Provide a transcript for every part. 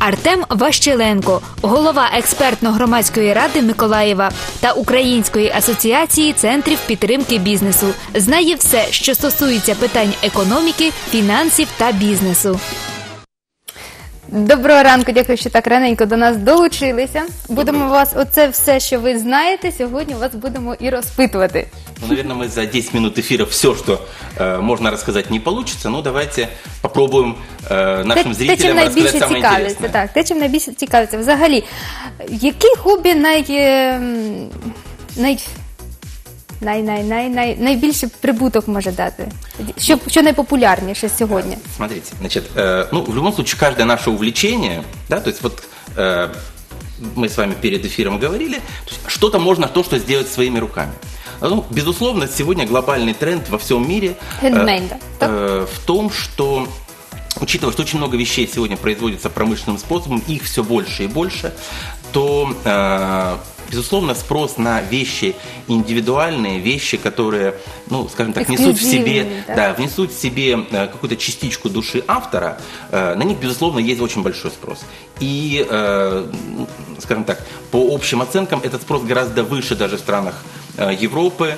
Артем Ващеленко, голова експертно-громадської ради Миколаєва та Української асоціації центрів підтримки бізнесу. Знає все, що стосується питань економіки, фінансів та бізнесу. Доброго ранку, дякую, що так раненько до нас долучилися. Будемо вас, оце все, що ви знаєте, сьогодні вас будемо і розпитувати. Ну, наверное, мы за 10 минут эфира все, что можно рассказать, не получится. Но давайте попробуем нашим зрителям рассказать самое интересное. Так, те, чим найбільше цікавиться. Взагалі, які хобі найбільший прибуток може дати? Що найпопулярніше сьогодні? Смотрите, значит, ну, в любом случае, каждое наше увлечение, да, то есть вот мы с вами перед эфиром говорили, что-то можно что сделать своими руками. Ну, безусловно, сегодня глобальный тренд во всем мире в том, что, учитывая, что очень много вещей сегодня производится промышленным способом, их все больше и больше, то, безусловно, спрос на вещи индивидуальные, вещи, которые, ну, скажем так, внесут в себе какую-то частичку души автора, на них, безусловно, есть очень большой спрос. И, скажем так, по общим оценкам, этот спрос гораздо выше даже в странах Европы,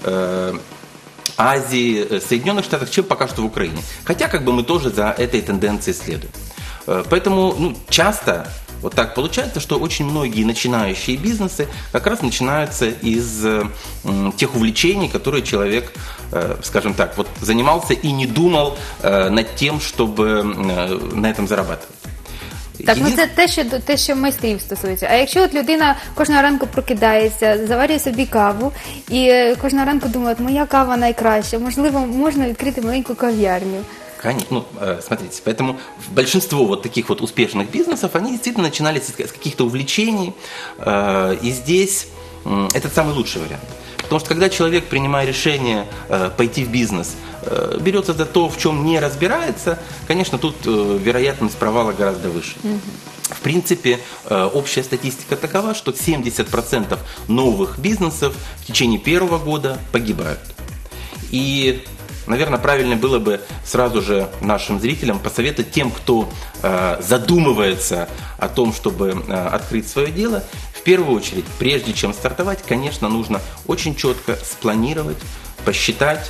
Азии, Соединенных Штатах, чем пока что в Украине. Хотя как бы мы тоже за этой тенденцией следуем. Поэтому часто вот так получается, что очень многие начинающие бизнесы как раз начинаются из тех увлечений, которые человек, скажем так, вот занимался и не думал над тем, чтобы на этом зарабатывать. Так, ну це те, що майстрів стосується. А якщо от людина кожного ранку прокидається, заварює собі каву і кожного ранку думає, моя кава найкраща, можливо, можна відкрити маленьку кав'ярню. Конечно, ну, смотрите, поэтому большинство вот таких вот успешных бизнесов, они действительно начинались с каких-то увлечений, и здесь это самый лучший вариант. Потому что когда человек, принимая решение пойти в бизнес, берется за то, в чем не разбирается, конечно, тут вероятность провала гораздо выше. В принципе, общая статистика такова, что 70% новых бизнесов в течение первого года погибают. И, наверное, правильно было бы сразу же нашим зрителям посоветовать тем, кто задумывается о том, чтобы открыть свое дело, в первую очередь, прежде чем стартовать, конечно, нужно очень четко спланировать, посчитать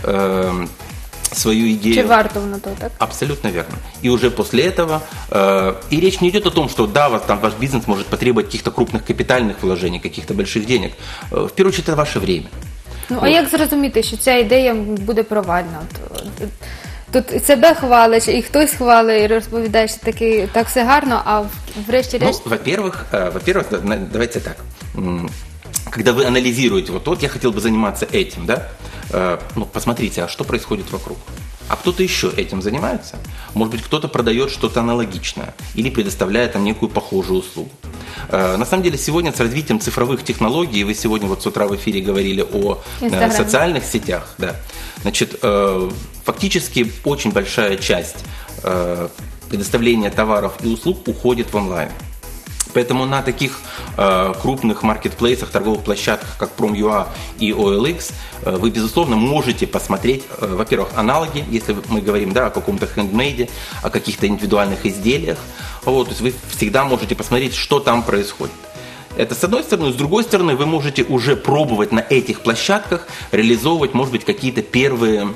свою идею. Чи варто воно то, так? Абсолютно верно. И уже после этого, и речь не идет о том, что да, ваш бизнес может потребовать каких-то крупных капитальных вложений, каких-то больших денег. В первую очередь, это ваше время. Ну, а як зрозуміти, що ця ідея буде провальна? Тут себе хвалиш, і хтось хвалить, і розповідає, що так все гарно, а врешті-решт... Ну, во-первых, давайте так. Когда вы анализируете, вот я хотел бы заниматься этим, да, ну, посмотрите, а что происходит вокруг? А кто-то еще этим занимается? Может быть, кто-то продает что-то аналогичное или предоставляет там некую похожую услугу. На самом деле, сегодня с развитием цифровых технологий, вы сегодня вот с утра в эфире говорили о социальных сетях, да, значит, фактически очень большая часть предоставления товаров и услуг уходит в онлайн. Поэтому на таких крупных маркетплейсах, торговых площадках, как Prom.ua и OLX, вы, безусловно, можете посмотреть, во-первых, аналоги, если мы говорим, да, о каком-то хендмейде, о каких-то индивидуальных изделиях. Вот, то есть вы всегда можете посмотреть, что там происходит. Это с одной стороны. С другой стороны, вы можете уже пробовать на этих площадках реализовывать, может быть, какие-то первые,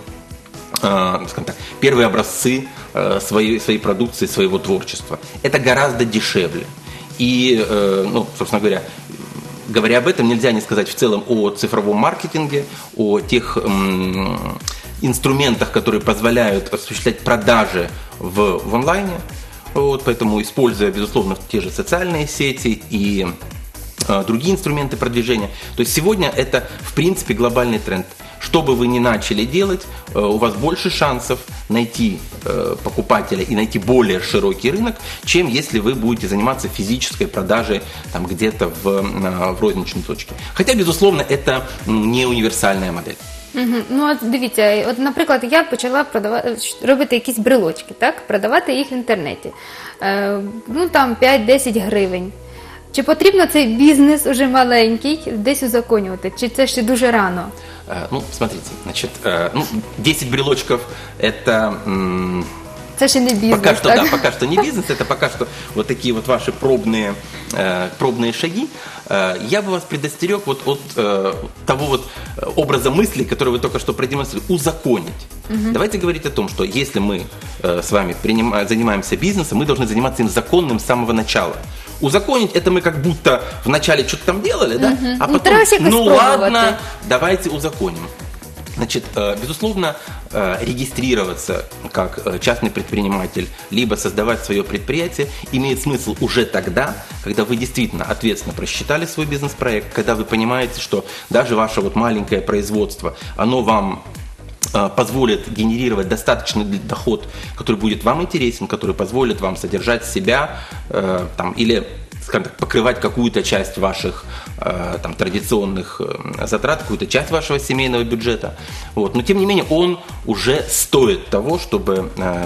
скажем так, первые образцы своей продукции, своего творчества. Это гораздо дешевле. И, ну, собственно говоря об этом, нельзя не сказать в целом о цифровом маркетинге, о тех инструментах, которые позволяют осуществлять продажи в онлайне. Вот, поэтому, используя, безусловно, те же социальные сети и другие инструменты продвижения. То есть сегодня это, в принципе, глобальный тренд. Что бы вы ни начали делать, у вас больше шансов найти покупателя и найти более широкий рынок, чем если вы будете заниматься физической продажей там, где-то в розничной точке. Хотя, безусловно, это не универсальная модель. Ну, от дивіться, от, наприклад, я почала робити якісь брелочки, так? Продавати їх в інтернеті. Ну, там 5-10 гривень. Чи потрібно цей бізнес уже маленький десь узаконювати? Чи це ще дуже рано? Ну, смотрите, значит, 10 брелочков – это це ще не бізнес, Пока что, так? да, пока что не бизнес, это пока что вот такие вот ваши пробные шаги. Я бы вас предостерег вот от того вот образа мысли, который вы только что продемонстрировали, узаконить. Давайте говорить о том, что если мы с вами занимаемся бизнесом, мы должны заниматься им законным с самого начала. Узаконить это мы как будто вначале что-то там делали, да? А потом, треба ж якось ладно, спробувати. давайте узаконим. Значит, безусловно, регистрироваться как частный предприниматель, либо создавать свое предприятие имеет смысл уже тогда, когда вы действительно ответственно просчитали свой бизнес-проект, когда вы понимаете, что даже ваше вот маленькое производство, оно вам позволит генерировать достаточный доход, который будет вам интересен, который позволит вам содержать себя там, или, скажем так, покрывать какую-то часть ваших там, традиционных затрат, какую-то часть вашего семейного бюджета. Вот. Но тем не менее он уже стоит того, чтобы,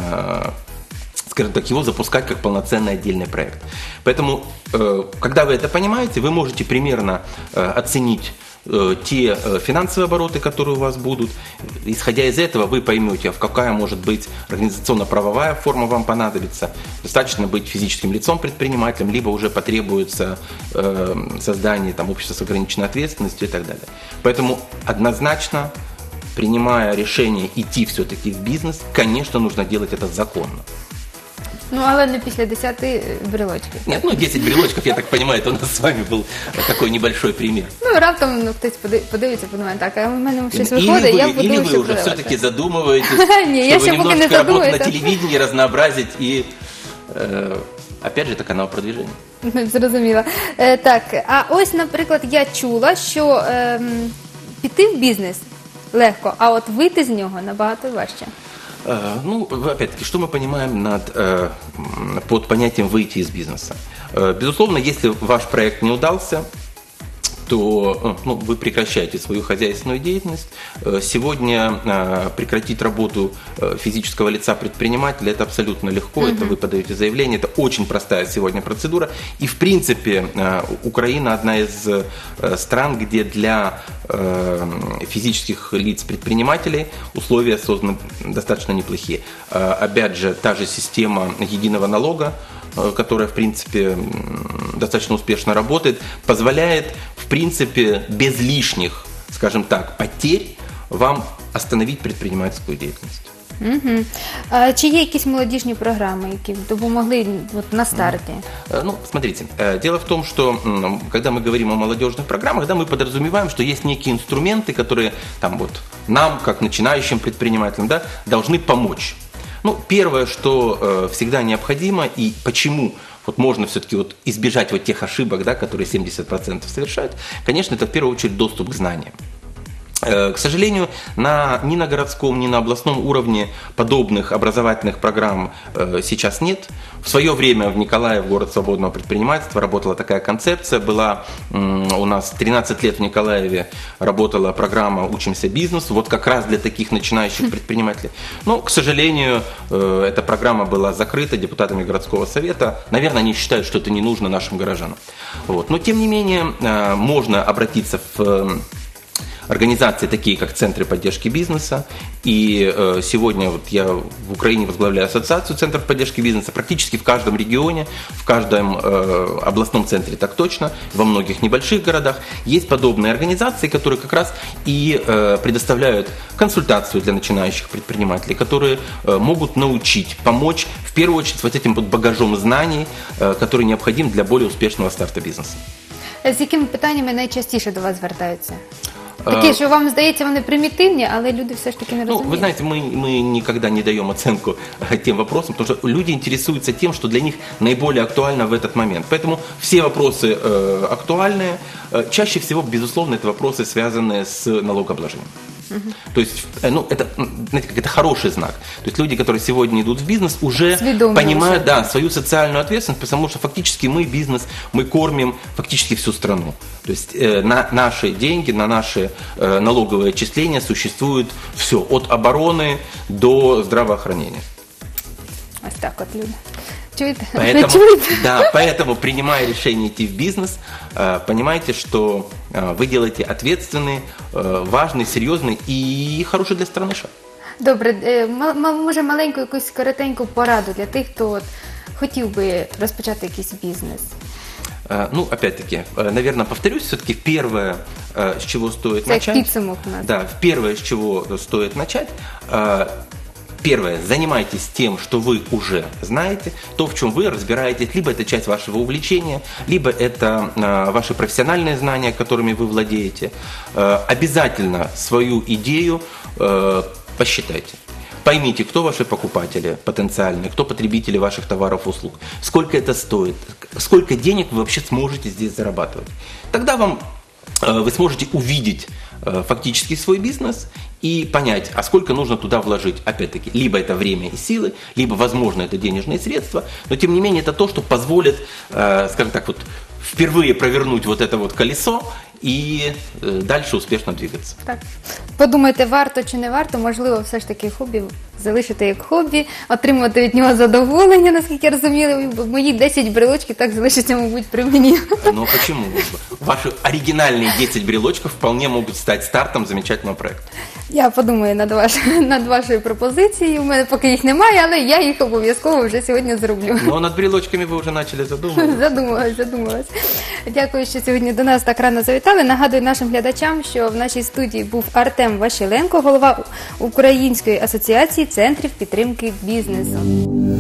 скажем так, его запускать как полноценный отдельный проект. Поэтому, когда вы это понимаете, вы можете примерно оценить те финансовые обороты, которые у вас будут. Исходя из этого, вы поймете, какая может быть организационно-правовая форма вам понадобится. Достаточно быть физическим лицом, предпринимателем, либо уже потребуется создание там, общества с ограниченной ответственностью и так далее. Поэтому однозначно, принимая решение идти все-таки в бизнес, конечно, нужно делать это законно. Ну, але не після 10 брелочків. Нет, 10 брелочков, я так понимаю, это у нас с вами был такой небольшой пример. Ну, раптом хтось подивиться, подумає, так, а в мене щось виходить, я буду Или вы ще уже продавати. все-таки задумываетесь, Не, я чтобы ще поки не немножко работу на задумуюся. телевидении разнообразить и, опять же, это канал продвижения. Зрозуміла. Так, а ось, наприклад, я чула, що піти в бізнес легко, а от вийти з нього набагато важче. Ну, опять-таки, что мы понимаем под понятием «выйти из бизнеса»? Безусловно, если ваш проект не удался, то вы прекращаете свою хозяйственную деятельность. Сегодня прекратить работу физического лица предпринимателя – это абсолютно легко, это вы подаете заявление, это очень простая сегодня процедура. И в принципе Украина одна из стран, где для физических лиц-предпринимателей условия созданы достаточно неплохие. Опять же, та же система единого налога, которая, в принципе, достаточно успешно работает, позволяет, в принципе, без лишних, скажем так, потерь вам остановить предпринимательскую деятельность. Угу. А чи є якісь молодіжні програми, які допомогли от, на старті? Ну, смотрите, дело в том, что когда мы говорим о молодежных программах, да, мы подразумеваем, что есть некие инструменты, которые там, вот, нам, как начинающим предпринимателям, да, должны помочь. Ну, первое, что всегда необходимо и почему вот можно все-таки вот избежать вот тех ошибок, да, которые 70% совершают, конечно, это в первую очередь доступ к знаниям. К сожалению, ни на городском, ни на областном уровне подобных образовательных программ сейчас нет. В свое время в Николаев, город свободного предпринимательства, работала такая концепция. Была у нас 13 лет в Николаеве работала программа «Учимся бизнесу», вот как раз для таких начинающих предпринимателей. Но, к сожалению, эта программа была закрыта депутатами городского совета. Наверное, они считают, что это не нужно нашим горожанам. Вот. Но, тем не менее, можно обратиться в организации, такие как Центры поддержки бизнеса. И сегодня вот я в Украине возглавляю ассоциацию Центров поддержки бизнеса. Практически в каждом регионе, в каждом областном центре так точно, во многих небольших городах есть подобные организации, которые как раз и предоставляют консультацию для начинающих предпринимателей, которые могут научить, помочь в первую очередь вот этим вот багажом знаний, который необходим для более успешного старта бизнеса. З якими питаннями найчастіше до вас звертаються? Такі, що вам здається, вони примітивні, але люди все ж таки не розуміють. Ну, вы знаете, мы никогда не даем оценку тем вопросам, потому что люди интересуются тем, что для них наиболее актуально в этот момент. Поэтому все вопросы актуальные. Чаще всего, безусловно, это вопросы, связанные с налогообложением. То есть, ну, это, знаете, как это хороший знак. То есть люди, которые сегодня идут в бизнес, уже понимают, да, свою социальную ответственность, потому что фактически мы бизнес, мы кормим фактически всю страну. То есть на наши деньги, на наши налоговые отчисления существует все, от обороны до здравоохранения. Ось так от люди. Чуєте? Поэтому, принимая решение идти в бизнес, понимайте, что вы делаете ответственный, важный, серьезный и хороший для страны шаг. Добре, може маленьку якусь коротеньку пораду для тих, хто от хотів би розпочати якийсь бізнес. Ну, опять-таки, наверное, повторюсь, все-таки первое, с чего стоит Это начать. підсумок у нас. Да, первое, с чего стоит начать. Первое, занимайтесь тем, что вы уже знаете, то, в чем вы разбираетесь, либо это часть вашего увлечения, либо это ваши профессиональные знания, которыми вы владеете. Обязательно свою идею посчитайте. Поймите, кто ваши покупатели потенциальные, кто потребители ваших товаров и услуг, сколько это стоит, сколько денег вы вообще сможете здесь зарабатывать. Тогда вы сможете увидеть фактически свой бизнес и понять, а сколько нужно туда вложить. Опять-таки, либо это время и силы, либо, возможно, это денежные средства, но, тем не менее, это то, что позволит, скажем так, вот, впервые провернуть вот это вот колесо і далі успішно двигатися. Так. Подумайте, варто чи не варто, можливо, все ж таки хобі залишити як хобі, отримувати від нього задоволення, наскільки я розуміла. Мої 10 брелочків так залишаться, мабуть, при мені. Ну, почему? Ваши оригинальные 10 брелочков вполне могут стать стартом замечательного проекта. Я подумаю над вашою пропозицією. У мене поки їх немає, але я їх обов'язково вже сьогодні зроблю. Но над брелочками ви вже почали задумуватися. Задумалась. Дякую, що сьогодні до нас так рано завітали. Нагадую нашим глядачам, що в нашій студії був Артем Ващиленко, голова Української асоціації центрів підтримки бізнесу.